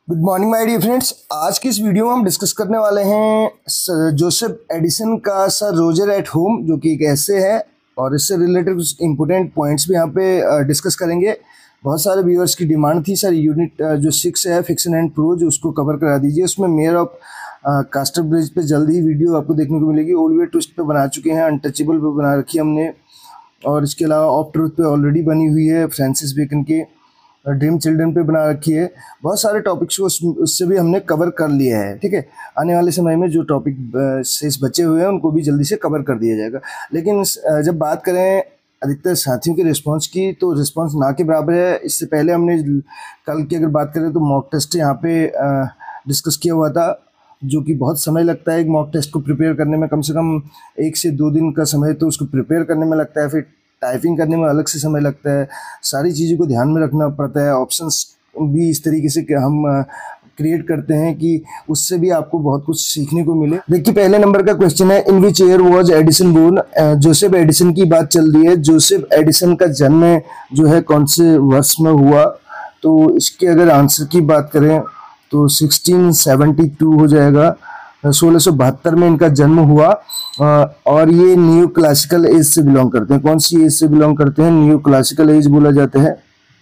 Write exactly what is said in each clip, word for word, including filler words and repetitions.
Good morning my dear friends. आज की इस वीडियो में हम डिस्कस करने वाले हैं जोसेफ एडिसन का सर रोजर एट होम, जो कि एक ऐसे है और इससे रिलेटेड कुछ इंपॉर्टेंट पॉइंट्स भी यहाँ पे डिस्कस करेंगे। बहुत सारे व्यूअर्स की डिमांड थी, सर यूनिट जो सिक्स है फिक्शन एंड प्रो, जो उसको कवर करा दीजिए। उसमें मेयर ऑफ कास्टर ब्रिज पे जल्दी ही वीडियो आपको देखने को मिलेगी। ओलिवर ट्विस्ट पे बना चुके हैं, अनटचेबल पे बना रखी है हमने, और इसके अलावा ऑफ ट्रूथ पे ऑलरेडी बनी हुई है, फ्रांसिस बेकन के ड्रीम चिल्ड्रन पे बना रखी है। बहुत सारे टॉपिक्स को उससे भी हमने कवर कर लिया है। ठीक है, आने वाले समय में जो टॉपिक शेष बचे हुए हैं उनको भी जल्दी से कवर कर दिया जाएगा। लेकिन जब बात करें अधिकतर साथियों के रिस्पांस की, तो रिस्पांस ना के बराबर है। इससे पहले हमने कल की अगर बात करें तो मॉक टेस्ट यहाँ पे डिस्कस किया हुआ था, जो कि बहुत समय लगता है एक मॉक टेस्ट को प्रिपेयर करने में। कम से कम एक से दो दिन का समय तो उसको प्रिपेयर करने में लगता है, फिर टाइपिंग करने में अलग से समय लगता है। सारी चीज़ों को ध्यान में रखना पड़ता है। ऑप्शंस भी इस तरीके से कि हम क्रिएट करते हैं कि उससे भी आपको बहुत कुछ सीखने को मिले। देखिए, पहले नंबर का क्वेश्चन है, in which year was Addison born. Joseph Addison की बात चल रही है। जोसेफ एडिसन का जन्म जो है कौन से वर्ष में हुआ? तो इसके अगर आंसर की बात करें तो सिक्सटीन सेवेंटी टू हो जाएगा। सोलह सौ बहत्तर में इनका जन्म हुआ और ये न्यू क्लासिकल एज से बिलोंग करते हैं। कौन सी एज से बिलोंग करते हैं? न्यू क्लासिकल एज बोला जाता है,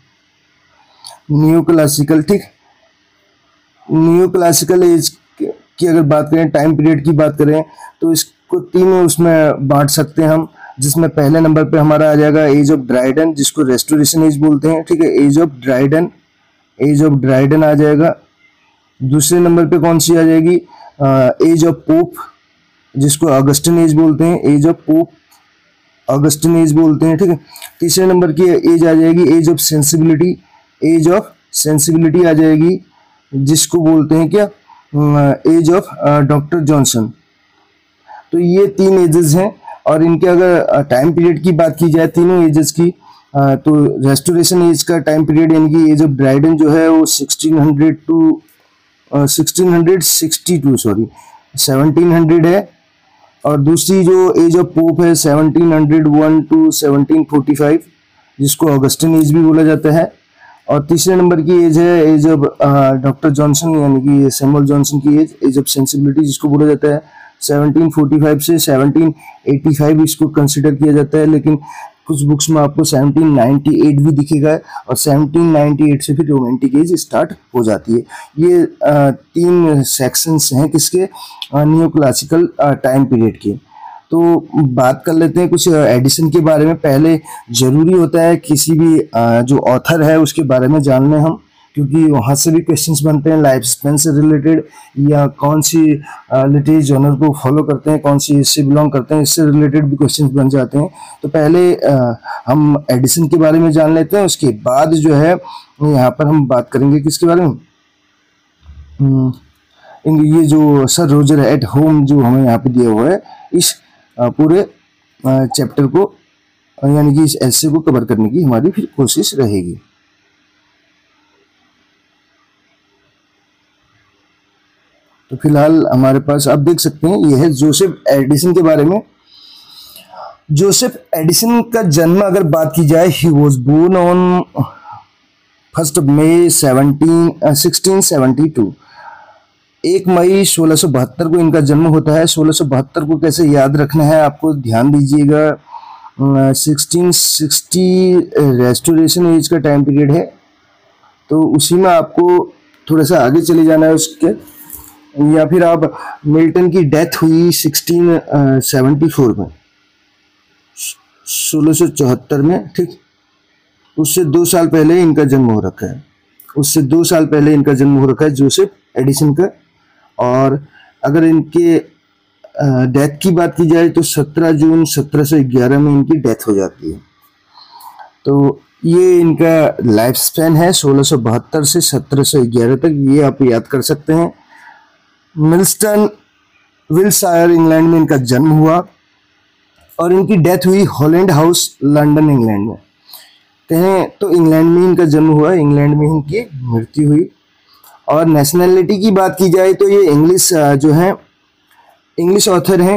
न्यू क्लासिकल। ठीक, न्यू क्लासिकल एज की अगर बात करें, टाइम पीरियड की बात करें, तो इसको तीन उसमें बांट सकते हैं हम, जिसमें पहले नंबर पे हमारा आ जाएगा एज ऑफ ड्राइडन, जिसको रेस्टोरेशन एज बोलते हैं। ठीक है, age of Dryden, age of Dryden आ जाएगा। दूसरे नंबर पे कौन सी आ जाएगी? एज ऑफ पोप, जिसको अगस्टिन एज बोलते हैं, age of Pope, Augustan age बोलते हैं। ठीक है, तीसरे नंबर की एज आ जाएगी age of sensibility, age of sensibility आ जाएगी, जिसको बोलते हैं क्या? Age of doctor Johnson. तो ये तीन एजेस हैं, और इनके अगर टाइम पीरियड की बात की जाए तीनों एजेस की, तो रेस्टोरेशन एज का टाइम पीरियड यानी कि एज ऑफ ड्राइडन जो है वो sixteen hundred to sixteen hundred sixty two sorry seventeen hundred है, और दूसरी जो एज ऑफ पोप है seventeen hundred one to seventeen forty five, जिसको अगस्टिन एज भी बोला जाता है। और तीसरे नंबर की एज है एज ऑफ डॉक्टर जॉनसन, यानी कि सैमुअल जॉनसन की एज, एज ऑफ सेंसिबिलिटी, जिसको बोला जाता है सेवनटीन फोर्टी फाइव से सेवनटीन एटी फाइव इसको कंसिडर किया जाता है। लेकिन कुछ बुक्स में आपको सेवनटीन नाइंटी एट भी दिखेगा, और सेवनटीन नाइंटी एट से फिर रोमांटिक एज स्टार्ट हो जाती है। ये आ, तीन सेक्शंस हैं किसके? न्यू क्लासिकल टाइम पीरियड के। तो बात कर लेते हैं कुछ एडिसन के बारे में। पहले जरूरी होता है किसी भी आ, जो ऑथर है उसके बारे में जान लें हम, क्योंकि वहाँ से भी क्वेश्चंस बनते हैं लाइफ स्पेन से रिलेटेड, या कौन सी लिटरेचर जॉनर को फॉलो करते हैं, कौन सी इससे बिलोंग करते हैं, इससे रिलेटेड भी क्वेश्चंस बन जाते हैं। तो पहले आ, हम एडिसन के बारे में जान लेते हैं, उसके बाद जो है यहाँ पर हम बात करेंगे किसके बारे में? ये जो सर रोजर एट होम जो हमें यहाँ पे दिया हुआ है, इस आ, पूरे चैप्टर को यानी कि इस एस्से को कवर करने की हमारी फिर कोशिश रहेगी। तो फिलहाल हमारे पास आप देख सकते हैं ये है जोसेफ एडिसन के बारे में। जोसेफ एडिसन का जन्म अगर बात की जाए, he was born on first of May seventeen sixteen seventy two. एक मई सोलह सौ बहत्तर को इनका जन्म होता है। सोलह सौ बहत्तर को कैसे याद रखना है आपको ध्यान दीजिएगा। सिक्सटीन सिक्सटी रेस्टोरेशन एज का टाइम पीरियड है, तो उसी में आपको थोड़ा सा आगे चले जाना है उसके, या फिर आप मिल्टन की डेथ हुई सिक्सटीन सेवेंटी फोर में, सोलह सौ चौहत्तर में। ठीक, उससे दो साल पहले इनका जन्म हो रखा है, उससे दो साल पहले इनका जन्म हो रखा है जोसेफ एडिसन का। और अगर इनके डेथ की बात की जाए तो सत्रह जून सत्रह सौ ग्यारह में इनकी डेथ हो जाती है। तो ये इनका लाइफ स्पैन है सोलह सौ बहत्तर से सत्रह सौ ग्यारह तक, ये आप याद कर सकते हैं। मिल्स्टन विल्शायर इंग्लैंड में इनका जन्म हुआ, और इनकी डेथ हुई हॉलैंड हाउस लंदन इंग्लैंड में। कहें तो इंग्लैंड में इनका जन्म हुआ, इंग्लैंड में इनकी मृत्यु हुई। और नेशनैलिटी की बात की जाए तो ये इंग्लिश जो है इंग्लिश ऑथर हैं।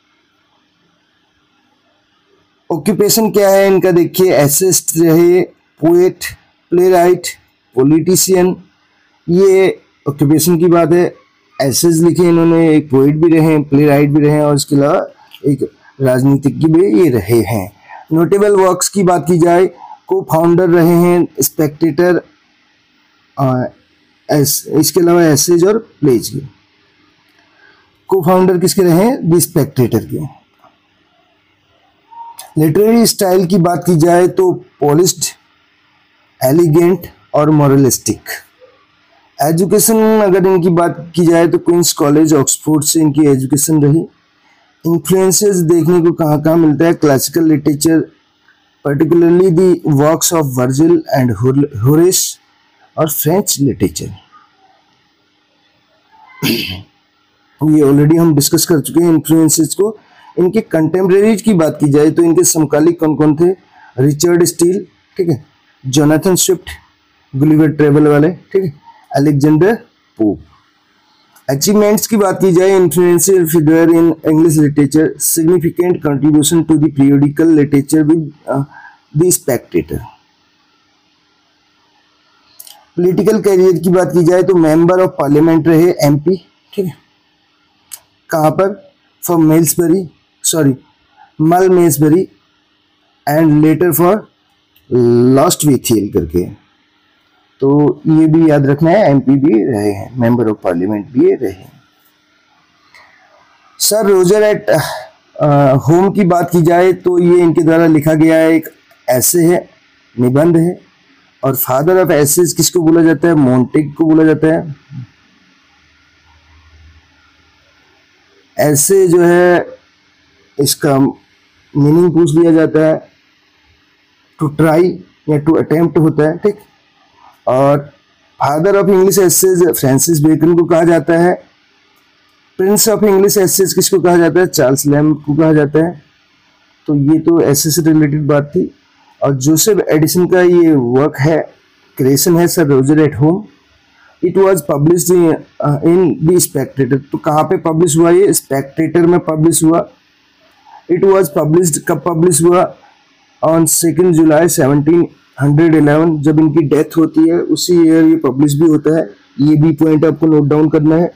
ऑक्यूपेशन क्या है इनका? देखिए, एसेस्ट रहे, पोएट, प्ले राइट, पॉलिटिशियन, ये ऑक्यूपेशन की बात है, एसेज लिखे इन्होंने, एक पोइट भी रहे हैं, प्ले राइट भी रहे हैं, और इसके अलावा एक राजनीतिज्ञ भी ये रहे हैं। नोटेबल वर्क्स की बात की जाए, को फाउंडर रहे हैं स्पेक्टेटर, एस, इसके अलावा एसेज और प्लेज के। को फाउंडर किसके रहे हैं? द स्पेक्टेटर के। लिटरेरी स्टाइल की बात की जाए तो पॉलिश्ड, एलिगेंट और मॉरलिस्टिक। एजुकेशन अगर इनकी बात की जाए तो क्वींस कॉलेज ऑक्सफोर्ड से इनकी एजुकेशन रही। इन्फ्लुएंसेस देखने को कहाँ कहाँ मिलता है? Classical literature, particularly the works of Virgil and Horace, और फ्रेंच लिटरेचर। ये ऑलरेडी हम डिस्कस कर चुके हैं इन्फ्लुएंसेस को। इनके कंटेम्प्रेरीज की बात की जाए तो इनके समकालिक कौन कौन थे? रिचर्ड स्टील, ठीक है, जोनाथन स्विफ्ट, गुलिवर ट्रेवल वाले, ठीक है, अलेक्जेंडर पोप। अचीवमेंट्स की बात की जाए, influential figure in English literature, significant contribution to the periodical literature with the spectator. Political career की बात की जाए तो मेंबर ऑफ पार्लियामेंट रहे, एमपी, ठीक है, कहाँ पर? For Melsbury, sorry Malmesbury, and later for Lostwithiel करके। तो ये भी याद रखना है, एमपी भी रहे हैं, मेंबर ऑफ पार्लियामेंट भी रहे हैं। सर रोजर एट होम की बात की जाए तो ये इनके द्वारा लिखा गया है, एक ऐसे है, निबंध है। और फादर ऑफ एसेज किसको बोला जाता है? मोंटेग को बोला जाता है। ऐसे जो है इसका मीनिंग पूछ लिया जाता है, टू ट्राई या टू अटेम्प्ट होता है, ठीक। और father of English essays Francis Bacon को कहा जाता है। प्रिंस ऑफ इंग्लिश एसेज किसको कहा जाता है? चार्ल्स लैम्ब को कहा जाता है। तो ये तो एसेज से रिलेटेड बात थी। और जोसेफ एडिसन का ये वर्क है, क्रिएशन है, sir Roger at home. It was published in the spectator. तो कहाँ पे पब्लिश हुआ? ये स्पेक्टेटर में पब्लिश हुआ। इट वॉज पब्लिश्ड, कब पब्लिश हुआ? On second July seventeen hundred eleven, जब इनकी डेथ होती है उसी ईयर ये पब्लिश भी होता है। ये भी पॉइंट आपको नोट डाउन करना है।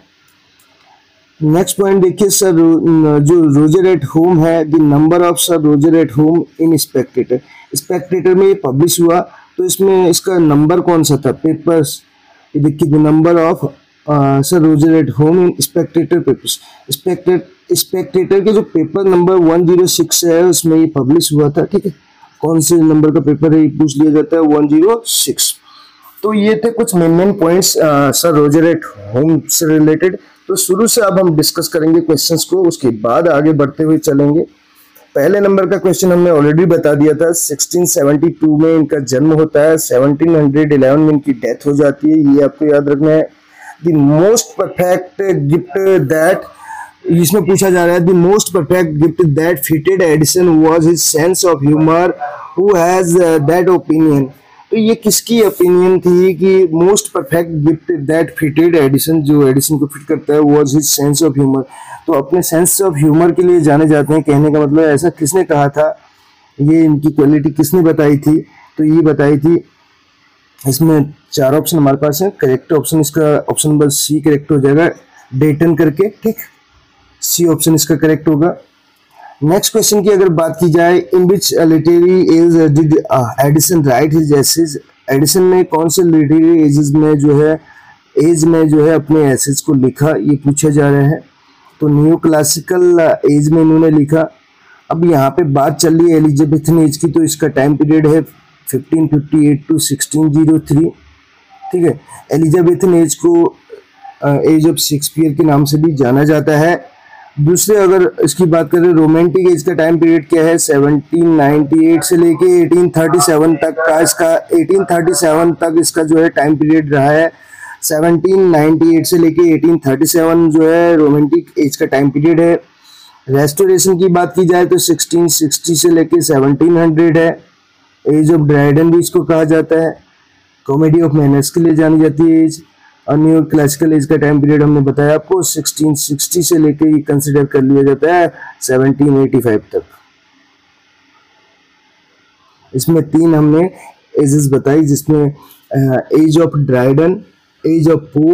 नेक्स्ट पॉइंट देखिए, सर जो रोजर एट होम है, the number of sir Roger at home in spectator. Spectator में ये पब्लिश हुआ, तो इसमें इसका नंबर कौन सा था? पेपर्स, ये देखिए, the number of sir Roger at home in spectator papers. Spectator spectator के जो paper number one zero six है उसमें ये पब्लिश हुआ था, ठीक है। कौन से नंबर का पेपर है ये पूछ लिया जाता है, वन जीरो सिक्स। तो ये थे कुछ main main points Sir Roger at home से रिलेटेड। तो शुरू से अब हम डिस्कस करेंगे क्वेश्चंस को, उसके बाद आगे बढ़ते हुए चलेंगे। पहले नंबर का क्वेश्चन हमने ऑलरेडी बता दिया था, सिक्सटीन सेवेंटी टू में इनका जन्म होता है, सेवनटीन हंड्रेड इलेवन में इनकी डेथ हो जाती है, ये आपको याद रखना है। The most perfect gift that, इसमें पूछा जा रहा है, the most perfect gift that fitted Addison was his sense of humour, who has that opinion. तो ये किसकी ओपिनियन थी कि most perfect gift that fitted Addison, जो एडिसन को फिट करता है, was his sense of humour. तो अपने सेंस ऑफ ह्यूमर के लिए जाने जाते हैं, कहने का मतलब ऐसा किसने कहा था, ये इनकी क्वालिटी किसने बताई थी? तो ये बताई थी, इसमें चार ऑप्शन हमारे पास है, करेक्ट ऑप्शन इसका ऑप्शन नंबर सी करेक्ट हो जाएगा, डेटन करके, ठीक, सी ऑप्शन इसका करेक्ट होगा। नेक्स्ट क्वेश्चन की अगर बात की जाए, in which literary age did Addison write his essays. Addison ने कौन से लिटरेरी एजेस में जो है एज में जो है अपने एसेज को लिखा, ये पूछा जा रहा है। तो न्यू क्लासिकल एज में इन्होंने लिखा। अब यहाँ पे बात चल रही है एलिजाबेथन एज की, तो इसका टाइम पीरियड है fifteen fifty eight to sixteen O three, ठीक है। एलिजाबेथन एज को एज ऑफ शेक्सपियर के नाम से भी जाना जाता है। दूसरे अगर इसकी बात करें, रोमांटिक एज का टाइम पीरियड क्या है? सेवनटीन नाइंटी एट से लेके एटीन थर्टी सेवन तक का इसका एटीन थर्टी सेवन तक इसका जो है टाइम पीरियड रहा है। सेवनटीन नाइंटी एट से लेके एटीन थर्टी सेवन जो है रोमांटिक एज का टाइम पीरियड है। रेस्टोरेशन की बात की जाए तो सिक्सटीन सिक्सटी से लेके सेवनटीन हंड्रेड है। एज ऑफ ड्राइडन भी इसको कहा जाता है। कॉमेडी ऑफ मैनर्स के लिए जानी जाती है एज। और न्यू क्लासिकल एज का टाइम पीरियड हमने बताया आपको, सिक्सटीन सिक्सटी से लेके ये कंसिडर कर लिया जाता है सेवनटीन एटी फाइव तक। इसमें तीन हमने एजेस बताई, जिसमें age of Dryden, age of Pope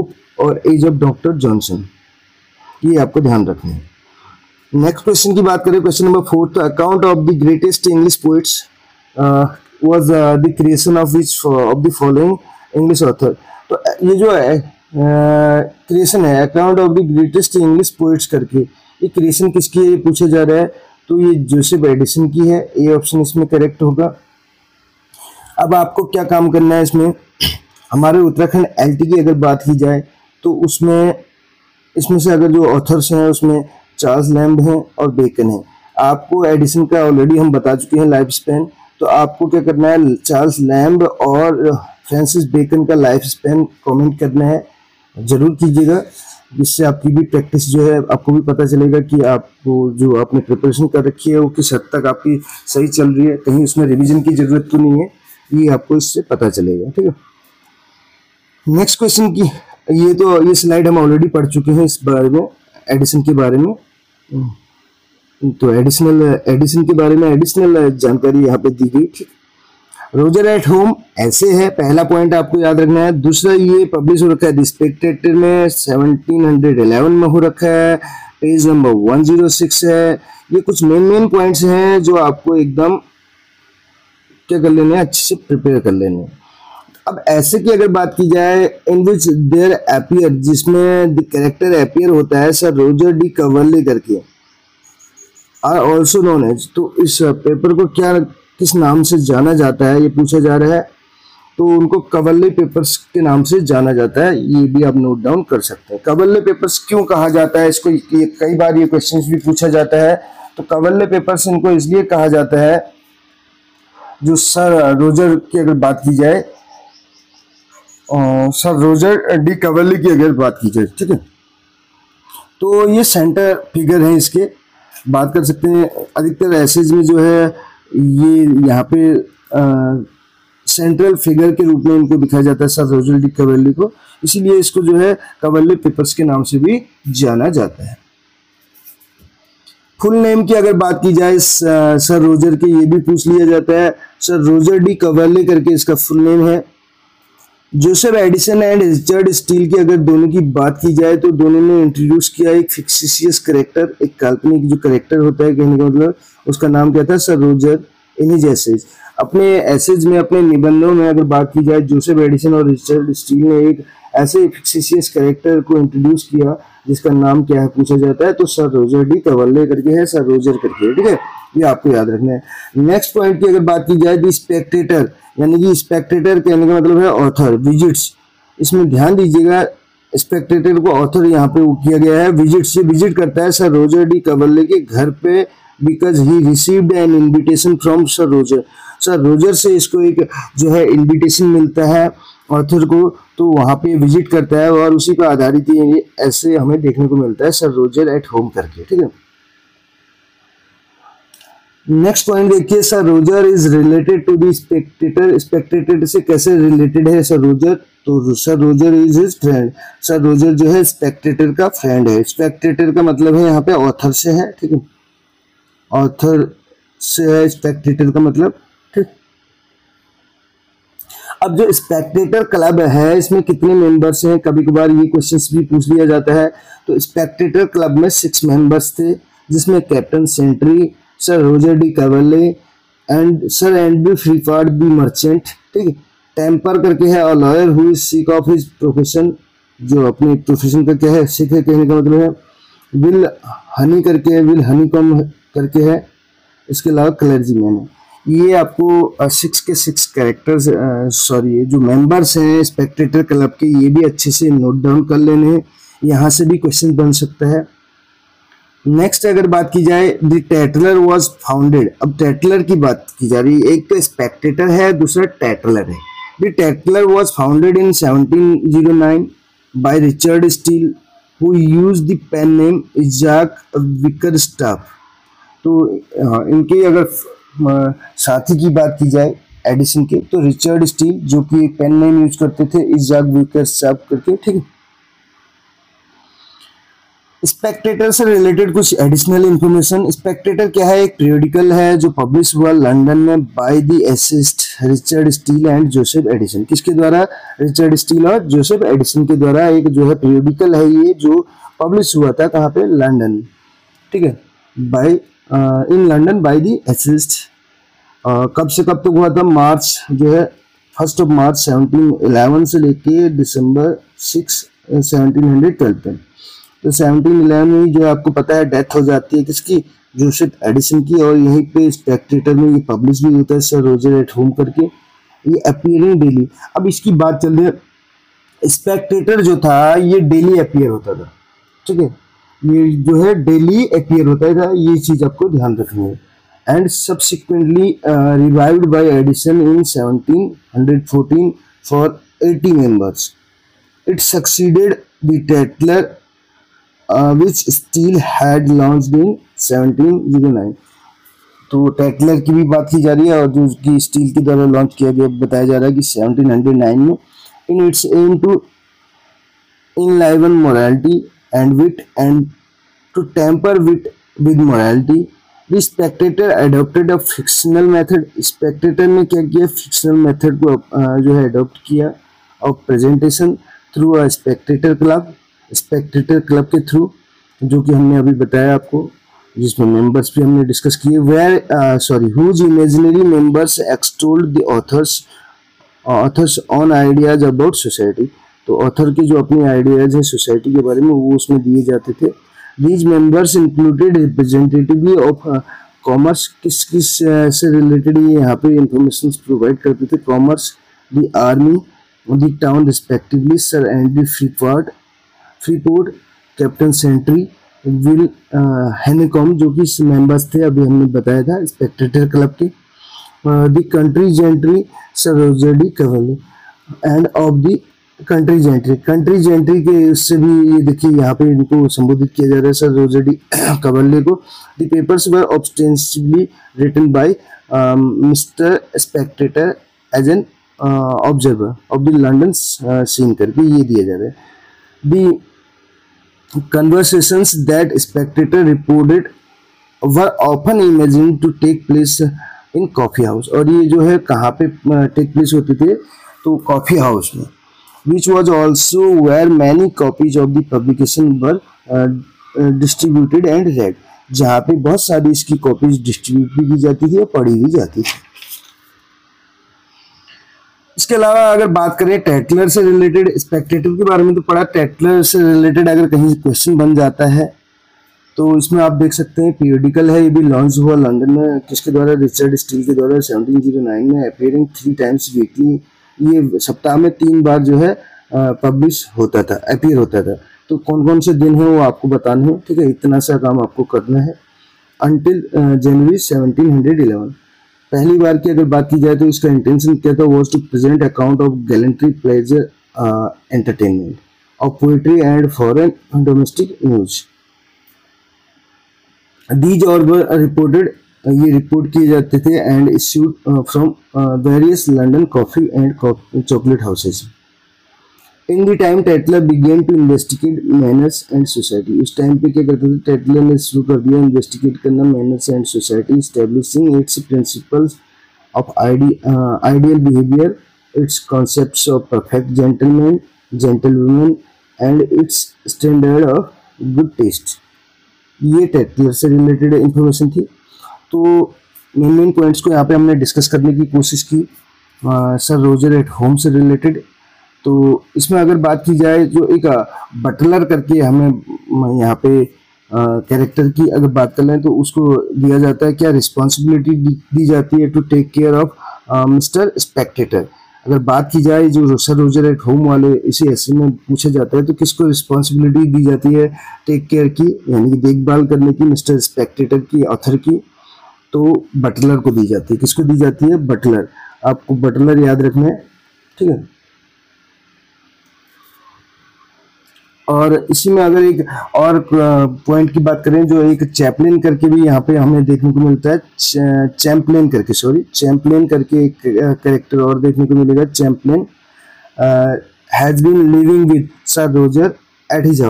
और एज ऑफ डॉक्टर जॉनसन, ये आपको ध्यान रखना है। नेक्स्ट क्वेश्चन की बात करें, question number fourth, account of the greatest English poets was the creation of which of the following English author. तो ये जो है क्रिएशन है account of the greatest English poets करके, ये क्रिएशन किसकी है ये पूछा जा रहा है, तो ये जोसेफ एडिसन की है, ए ऑप्शन इसमें करेक्ट होगा। अब आपको क्या काम करना है इसमें, हमारे उत्तराखंड एलटी की अगर बात की जाए तो उसमें इसमें से अगर जो ऑथर्स हैं उसमें चार्ल्स लैम्ब हैं और बेकन है। आपको एडिसन का ऑलरेडी हम बता चुके हैं लाइफ स्पैन, तो आपको क्या करना है, चार्ल्स लैम्ब और फ्रांसिस बेकन का लाइफ स्पैन कमेंट करना है, जरूर कीजिएगा, जिससे आपकी भी प्रैक्टिस जो है आपको भी पता चलेगा कि आपको जो आपने प्रिपरेशन कर रखी है वो किस हद तक आपकी सही चल रही है, कहीं उसमें रिवीजन की जरूरत तो नहीं है, ये आपको इससे पता चलेगा। ठीक है, नेक्स्ट क्वेश्चन की, ये तो ये स्लाइड हम ऑलरेडी पढ़ चुके हैं इस बारे में, एडिसन के बारे में, तो एडिशनल एडिसन के बारे में एडिशनल जानकारी यहाँ पे दी गई। ठीक, रोजर एट होम ऐसे है, पहला पॉइंट आपको याद रखना है। दूसरा, ये पब्लिश हो रखा है द स्पेक्टेटर में सेवनटीन इलेवन में हो रखा है, page number one zero six है। ये कुछ मेन मेन पॉइंट्स हैं जो आपको एकदम क्या कर लेने हैं, अच्छे से प्रिपेयर कर लेने हैं। अब ऐसे की अगर बात की जाए, इन विच देयर अपीयर, जिसमें द कैरेक्टर अपीयर होता है सर रोजर डी कवर्ले करके, आर ऑल्सो नोन एज, तो इस पेपर को क्या किस नाम से जाना जाता है ये पूछा जा रहा है, तो उनको कवर्ले पेपर्स के नाम से जाना जाता है, ये भी आप नोट डाउन कर सकते हैं। कवर्ले पेपर्स क्यों कहा जाता है इसको, ये कई बार ये क्वेश्चन भी पूछा जाता है। तो कवर्ले पेपर्स इनको इसलिए कहा जाता है, जो सर रोजर की अगर बात की जाए, सर रोजर डी कवर्ले की अगर बात की जाए, ठीक है, तो ये सेंटर फिगर है, इसके बात कर सकते हैं। अधिकतर एसेज में जो है ये यहाँ पे सेंट्रल फिगर के रूप में इनको दिखाया जाता है सर रोजर डी कवर्ले को, इसीलिए इसको जो है कवर्ले पेपर्स के नाम से भी जाना जाता है। फुल नेम की अगर बात की जाए सर रोजर के, ये भी पूछ लिया जाता है, सर रोजर डी कवर्ले करके इसका फुल नेम है। Joseph Addison and Richard Steele की अगर दोनों की बात की जाए तो दोनों ने इंट्रोड्यूस किया एक फिक्सिशियस करेक्टर, एक काल्पनिक जो करेक्टर होता है, कहने का मतलब उसका नाम क्या था, सर रोजर। इन्हीं एसेज अपने एसेज में, अपने निबंधों में अगर बात की जाए, जोसेफ एडिसन और रिचर्ड स्टील ने एक ऐसे फिक्सिशियस करेक्टर को इंट्रोड्यूस किया जिसका नाम क्या है पूछा जाता है, तो सर रोजर डी कवर्ले करके है, सर रोजर करके, ठीक है, ये आपको याद रखना है। नेक्स्ट पॉइंट की अगर बात की जाए, द स्पेक्टेटर, यानी कि स्पेक्टेटर कहने का मतलब है ऑथर, विजिट्स, इसमें ध्यान दीजिएगा, स्पेक्टेटर को ऑथर यहाँ पे किया गया है, विजिट्स, ये विजिट करता है सर रोजर डी कवर्ले के घर पे, because he received an invitation from sir Roger, sir Roger से इसको एक जो है इन्विटेशन मिलता है ऑथर को, तो वहाँ पे विजिट करता है और उसी पर आधारित ये ऐसे हमें देखने को मिलता है सर रोजर एट होम करके, ठीक है। नेक्स्ट पॉइंट देखिए, sir Roger is related to the Spectator, Spectator से कैसे रिलेटेड है सर रोजर, तो sir Roger is his friend, sir Roger जो है स्पेक्टेटर का फ्रेंड है। स्पेक्टेटर का मतलब है यहाँ पे ऑथर से है, ठीक है, ऑथर से है स्पेक्टेटर का मतलब, ठीक। अब जो स्पेक्टेटर क्लब है इसमें कितने मेंबर्स हैं, कभी कभार ये क्वेश्चंस भी पूछ लिया जाता है। तो स्पेक्टेटर क्लब में सिक्स मेंबर्स थे, जिसमें captain Sentry, sir Roger de Coverley and sir Andrew Freeport the merchant, ठीक है। टेम्पर करके है और lawyer who is sick of his profession, जो अपने प्रोफेशन का क्या है, सिक है कहने का मतलब है। विल हनी करके है, विल हनी कॉम करके है। इसके अलावा क्लर्जीमैन है। ये आपको सिक्स के सिक्स कैरेक्टर्स, सॉरी जो मेंबर्स हैं स्पेक्टेटर क्लब के, ये भी अच्छे से नोट डाउन कर लेने हैं, यहाँ से भी क्वेश्चन बन सकता है। नेक्स्ट अगर बात की जाए, द टैटलर वाज फाउंडेड, अब टैटलर की बात की जा रही है, एक तो स्पेक्टेटर है, दूसरा टैटलर है। The Tatler was founded in seventeen o nine by Richard Steele who used the pen name Isaac Bickerstaff. तो इनके अगर साथी की बात की जाए एडिसन के, तो रिचर्ड स्टील जो कि एक पेन नेम यूज करते थे इजाक विकरस्टाफ करके, ठीक है। स्पेक्टेटर से रिलेटेड कुछ एडिशनल इंफॉर्मेशन। स्पेक्टेटर क्या है? एक पीरियडिकल है जो पब्लिश हुआ लंदन में by the essayist Richard Steele and Joseph Addison. किसके द्वारा? रिचर्ड स्टील और जोसेफ एडिसन के द्वारा एक जो है पीरियडिकल है ये, जो पब्लिश हुआ था कहाँ पे? लंदन। ठीक है, by in London by the essayist. कब से कब तक हुआ था? मार्च जो है first of March seventeen eleven से लेके दिसंबर सिक्स सेवनटीन हंड्रेड ट्वेल्व तक। तो सेवनटीन इलेवन में जो आपको पता है डेथ हो जाती है किसकी? जोसेफ एडिसन की। और यहीं पे स्पेक्टेटर में ये पब्लिश भी होता है सर रोजर एट होम करके, ये अपीयरिंग डेली। अब इसकी बात चल रही है, स्पेक्टेटर जो था ये डेली अपीयर होता था। ठीक है, ये जो है डेली अपीयर होता था, ये चीज आपको ध्यान रखनी है। And subsequently revived by Addison in seventeen fourteen for eighty members. It succeeded the Tatler which Steele had launched in seventeen o nine. तो टेटलर की भी बात की जा रही है और जो उसकी स्टील के द्वारा लॉन्च किया गया बताया जा रहा है कि सेवनटीन ओ नाइन में। In its aim to enliven morality and wit and to temper wit with morality, the Spectator adopted a fictional method. Spectator ने क्या किया? फिक्शनल मेथड को uh, जो है एडोप्ट किया of presentation through a Spectator club. Spectator club के through, जो कि हमने अभी बताया आपको, जिसमें मेंबर्स भी हमने डिस्कस किए। Where sorry whose imaginary members extolled the authors authors on ideas about society. तो ऑथर के जो अपने आइडियाज हैं सोसाइटी के बारे में वो उसमें दिए जाते थे। These members included representative of commerce. किस किस uh, से रिलेटेड ये यहाँ पे इंफॉर्मेशन प्रोवाइड करते थे? Commerce, the army, the town respectively. Sir Andrew Freeport Freeport captain Sentry, Will Honeycomb, जो कि मेंबर्स थे अभी हमने बताया था स्पेक्टेटर क्लब के। The country gentry sir Roger Coverley end of the country gentry. Country gentry के उससे भी ये देखिए यहाँ पे इनको संबोधित किया जा रहा है सर रोजर कवले को। The papers were ostensibly written by mister Spectator as an observer of the London scene करके ये दिया जा रहा है। द conversations that spectator reported were often imagined to take place in coffee house। और ये जो है कहाँ पे take place होते थे? तो coffee house में, which was also where many copies of the publication were uh, distributed and read। जहाँ पे बहुत सारी इसकी कॉपीज डिस्ट्रीब्यूट भी की जाती थी और पढ़ी भी जाती थी। इसके अलावा अगर बात करें टेटलर से रिलेटेड, स्पेक्टेटर के बारे में तो पढ़ा, टेटलर से रिलेटेड अगर कहीं क्वेश्चन बन जाता है तो इसमें आप देख सकते हैं पीरियडिकल है, ये भी लॉन्च हुआ लंदन में। किसके द्वारा? रिचर्ड स्टील के द्वारा सेवनटीन ओ नाइन में। अपीयरिंग थ्री टाइम्स वीकली, ये सप्ताह में तीन बार जो है पब्लिश होता था, अपीयर होता था। तो कौन कौन से दिन है वो आपको बताने हैं। ठीक है, इतना सा काम आपको करना है अंटिल जनवरी सेवनटीन इलेवन। पहली बार की अगर बात की जाए तो इसका इंटेंशन क्या था? Was to present account of gallantry, pleasure, entertainment, of poetry and foreign domestic news. These और रिपोर्टेड, ये रिपोर्ट किए जाते थे and issued from various London coffee and chocolate houses. In the time Tatler began to investigate manners and society. उस time पे क्या करते थे? टेटलर ने शुरू कर दिया इन्वेस्टिगेट करना manners and society, establishing its principles of ideal behaviour, its concepts of perfect gentleman gentlewoman and its standard of good taste. ये टेटलर से रिलेटेड इंफॉर्मेशन थी। तो मेन मेन पॉइंट्स को यहाँ पे हमने डिस्कस करने की कोशिश की सर रोजर एट होम से रिलेटेड। तो इसमें अगर बात की जाए जो एक बटलर करके हमें यहाँ पे कैरेक्टर की अगर बात कर लें तो उसको दिया जाता है क्या? रिस्पॉन्सिबिलिटी दी जाती है to take care of mister Spectator. अगर बात की जाए जो सर रोजर एट होम वाले इसी ऐसे में पूछा जाता है तो किसको रिस्पॉन्सिबिलिटी दी जाती है टेक केयर की, यानी कि देखभाल करने की मिस्टर स्पेक्टेटर की, ऑथर की? तो बटलर को दी जाती है। किसको दी जाती है? बटलर। आपको बटलर याद रखना है, ठीक है। और इसी में अगर एक और पॉइंट की बात करें जो एक चैपलिन करके भी यहाँ पे हमें देखने को मिलता है, चैम्पलिन करके सॉरी चैम्पलिन करके एक कैरेक्टर और देखने को मिलेगा। Chaplain has been living with sir Roger at his house.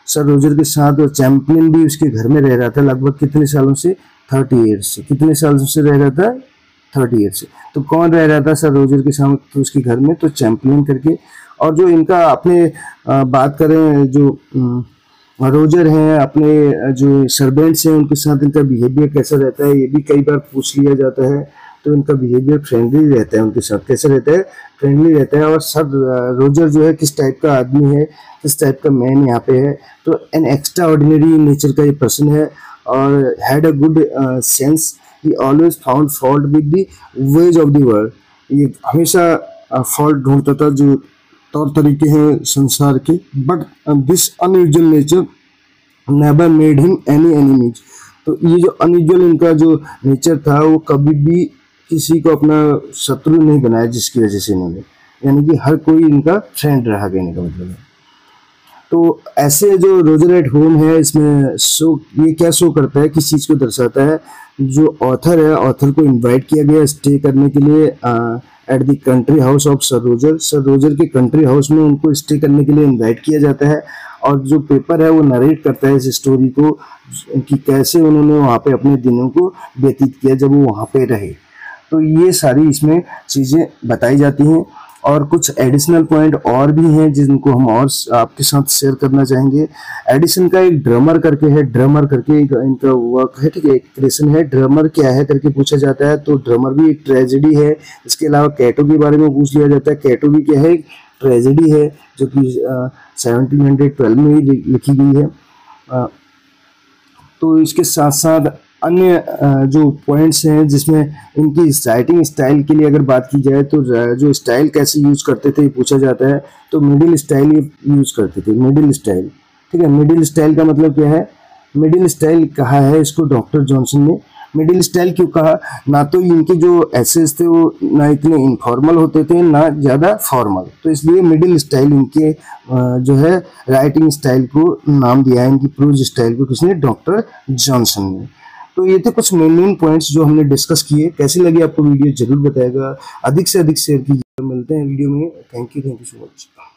Sir Roger के साथ और चैंपलिन भी उसके घर में रह रहा था लगभग कितने सालों से, थर्टी ईयर्स से। कितने सालों से रह रहा था, थर्टी ईयर्स से। तो कौन रह रहा था सर रोजर के साथ तो उसके घर में, तो चैंपलिन करके। और जो इनका अपने बात करें जो रोजर हैं, अपने जो सर्वेंट्स हैं उनके साथ इनका बिहेवियर कैसा रहता है, ये भी कई बार पूछ लिया जाता है। तो इनका बिहेवियर फ्रेंडली रहता है, उनके साथ कैसे रहता है, फ्रेंडली रहता है। और सर रोजर जो है किस टाइप का आदमी है, किस टाइप का मैन यहाँ पे है, तो एन एक्स्ट्रा ऑर्डिनरी नेचर का ये पर्सन है और had a good sense, he always found fault with the ways of the world. ये हमेशा फॉल्ट ढूंढता था जो तौर तरीके हैं संसार के, but this unusual nature never made him any enemies. तो ये जो अनयूजुअल इनका जो नेचर था वो कभी भी किसी को अपना शत्रु नहीं बनाया, जिसकी वजह से इन्होंने, यानी कि हर कोई इनका फ्रेंड रहा, कहने का मतलब है। तो ऐसे जो रोजर एट होम है, इसमें शो ये क्या शो करता है, किस चीज़ को दर्शाता है, जो ऑथर है, ऑथर को इनवाइट किया गया स्टे करने के लिए at the country house of sir Roger. Sir Roger के कंट्री हाउस में उनको स्टे करने के लिए इनवाइट किया जाता है और जो पेपर है वो नरेट करता है इस स्टोरी को कि कैसे उन्होंने वहाँ पे अपने दिनों को व्यतीत किया जब वो वहाँ पे रहे। तो ये सारी इसमें चीज़ें बताई जाती हैं और कुछ एडिशनल पॉइंट और भी हैं जिनको हम और आपके साथ शेयर करना चाहेंगे। एडिसन का एक ड्रमर करके है, ड्रमर करके एक इनका वर्क है, ठीक है, एक क्रिएशन है। ड्रमर क्या है करके पूछा जाता है, तो ड्रमर भी एक ट्रेजेडी है। इसके अलावा कैटो के बारे में पूछ लिया जाता है। कैटो भी क्या है, ट्रेजेडी है जो कि सेवनटीन हंड्रेड ट्वेल्व में ही लिखी गई है। आ, तो इसके साथ साथ अन्य जो पॉइंट्स हैं जिसमें इनकी राइटिंग स्टाइल के लिए अगर बात की जाए तो जो स्टाइल कैसे यूज़ करते थे पूछा जाता है, तो मिडिल स्टाइल यूज़ करते थे, मिडिल स्टाइल, ठीक है। मिडिल स्टाइल का मतलब क्या है, मिडिल स्टाइल कहा है इसको डॉक्टर जॉनसन ने। मिडिल स्टाइल क्यों कहा, ना तो इनके जो एसेस थे वो ना इतने इनफॉर्मल होते थे ना ज़्यादा फॉर्मल, तो इसलिए मिडिल स्टाइल इनके जो है राइटिंग स्टाइल को नाम दिया है, इनकी प्रोज स्टाइल को किसने, डॉक्टर जॉनसन ने। तो ये थे कुछ मेन मेन पॉइंट्स जो हमने डिस्कस किए। कैसी लगी आपको वीडियो जरूर बताएगा, अधिक से अधिक शेयर कीजिए। मिलते हैं वीडियो में, thank you thank you so much.